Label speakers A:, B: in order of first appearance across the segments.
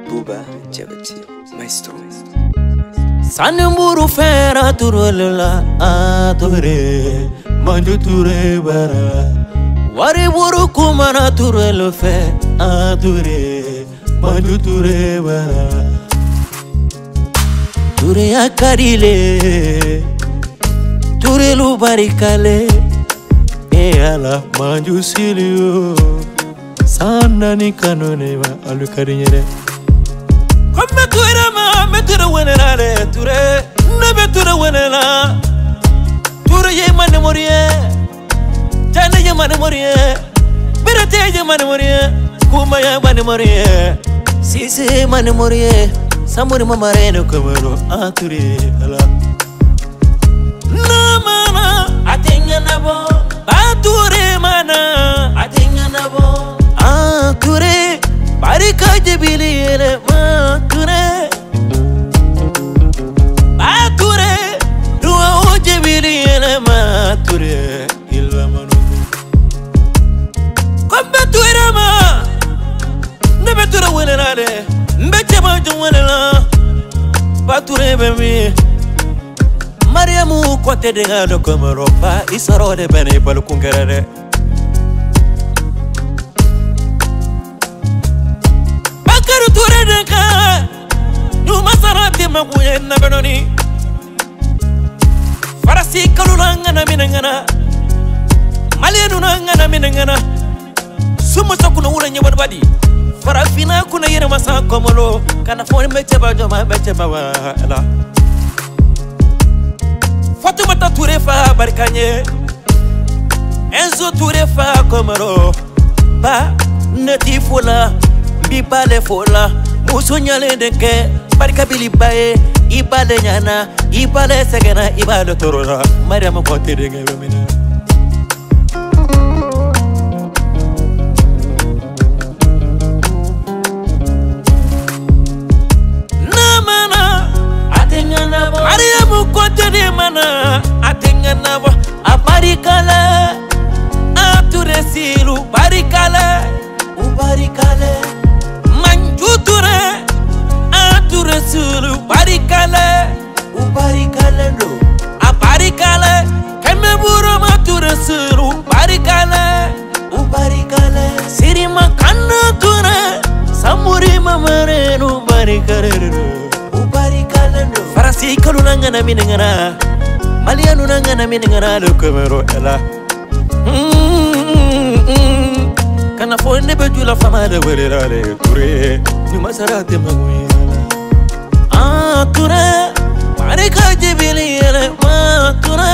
A: Bouba Diabati, maestro.
B: Sanemburu fera turulula ature manju ture bara wari buru kumana turulu fe ature manju ture bara ture akarile ture lu barikale e ala manju silio sana ni kanone ma alu karinyere komme ture ma metura wenelale ture nebe ture wenela ture ye mane morie jane ye mane morie birate ye mane morie kuma ya mane morie sisi mane morie samuri mamare no komero ature ala na mana atenga nabo ature mana atenga nabo ature barika jebili ele mature ature duwa jebili ele mature ilwa manu kombe ture ma nebe ture wenelale mbeche banjo wenela bature bemi Mariamu kote de ngalo komoro ba isaro de bene balu kungerere Bakaru ture de ka nu masarati maguye na benoni Farasi kalulanga na minangana Malienu na minangana Sumo sakuna ula nyebar badi Farafina kuna yere masa komolo kana foni meche ba joma meche ba wala Fatumata Touré fa barkanye Enzo Touré fa komaro ba neti fola bi bale fola musunyale deke barkabili bae ibale nyana ibale segena ibale torora Mariam ko tedenge bemina mana atengana wa aparikala ature silu barikala ubarikala manjuture ature silu barikala ubarikala do aparikala keme buru mature silu barikala ubarikala siri makana ture samuri mamarenu barikala ubarikala do Farasi kalunanga na minangana Malianu nanga na minangana Lukumero ela Kana fonde bejula famada welirale Ture Numa sarate maguyala Ture Marika jibili ele Ture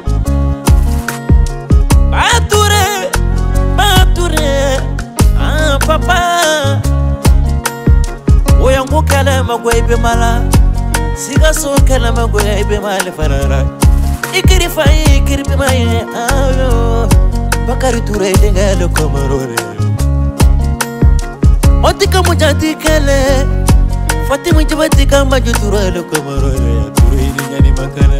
B: Bature Bature Papa Oyangu kala magwebe mala Siga so kala magoya ibe male farara Ikiri fai ikiri be maye ayo Bakari Touré denga lo komorore Otika mujati kale Fatima jabati kama Touré lo komorore Touré ni nyani makana